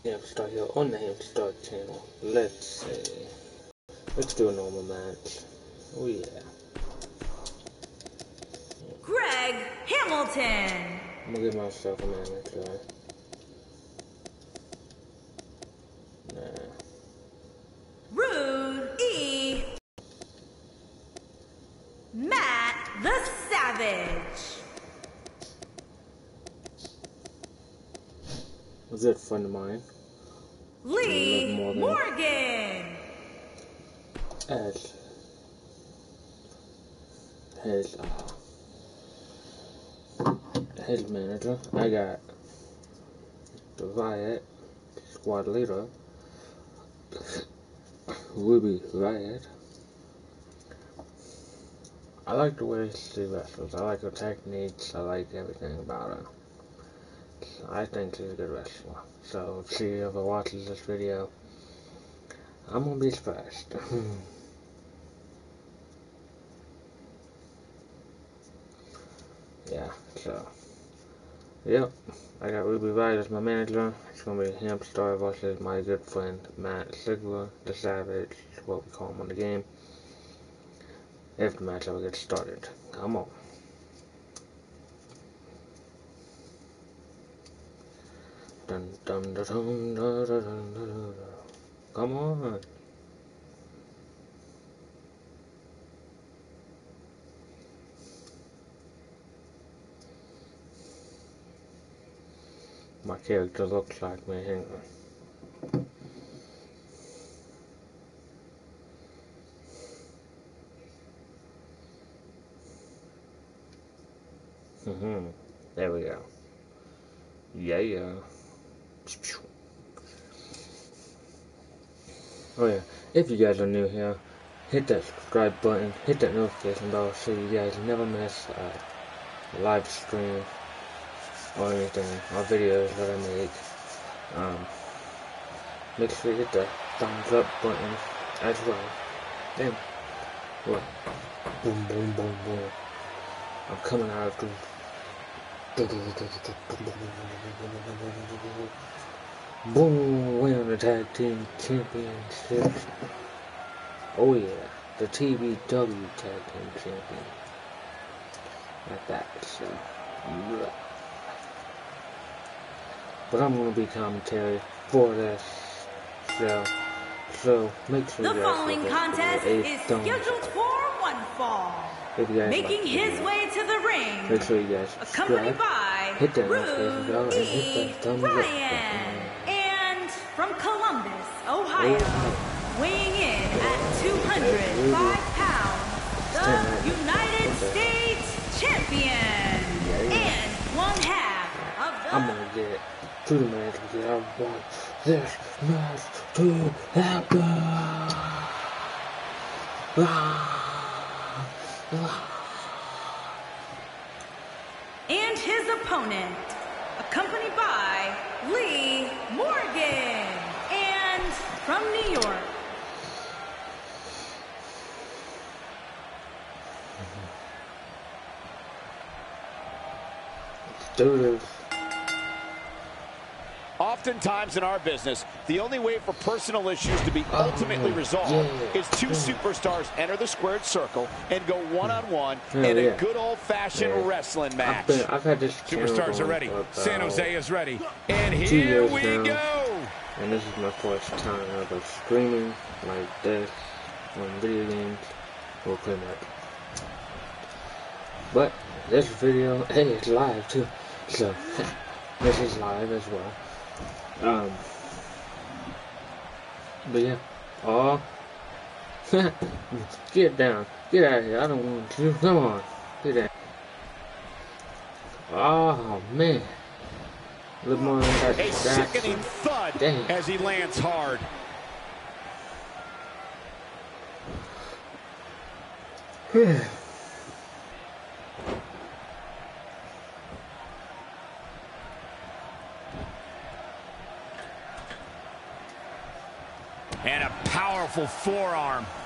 Hamstar here on the Hamstar channel. Let's see. Let's do a normal match. Oh yeah. Greg Hamilton. I'm gonna give myself a man try. Nah. Rude E. Matt the Savage. A good friend of mine. Lee Morgan. As his manager, I got the Riot squad leader, Ruby Riot. I like the way she wrestles. I like her techniques. I like everything about her. I think she's a good wrestler. So if she ever watches this video, I'm gonna be surprised. Yeah, so yep, I got Ruby Riot as my manager. It's gonna be Hamstar versus my good friend Matt Sigler, the Savage, is what we call him on the game. If the match ever gets started. Come on. Dun dun dun dun dun dun dun dun. Come on. My character looks like me. Hang on. There we go. Yeah. Oh yeah, if you guys are new here, hit that subscribe button, hit that notification bell so you guys never miss a live stream or anything, or videos that I make. Make sure you hit the thumbs up button as well. Then, what? Boom, boom, boom, boom. I'm coming out of the... Boom, win on the tag team championships. Oh yeah, the TBW tag team champion. Like that, so. Bleh. But I'm gonna be commentary for this show. So make sure you guys The following contest is scheduled for one fall. Making his way to the ring. Make sure you guys accompanied by hit that notification bell and hit that thumbs up button. And from Columbus, Ohio, weighing in at 205 pounds, the United States champion. And one half of the... I'm gonna get to the match because I want this match to happen. And his opponent, accompanied by Lee Morgan, and from New York. Let's do this. Oftentimes in our business, the only way for personal issues to be ultimately resolved is two superstars enter the squared circle and go one-on-one in a good old-fashioned wrestling match. I've had this Superstars are ready. San Jose is ready. And here we go. And this is my first time ever streaming like this on video games or pretty much. But this video, hey, it's live too. So this is live as well. But yeah, get down, get out of here, I don't want to, come on, get out. Oh man, look more than that. A sickening thud. Dang. As he lands hard. And a powerful forearm.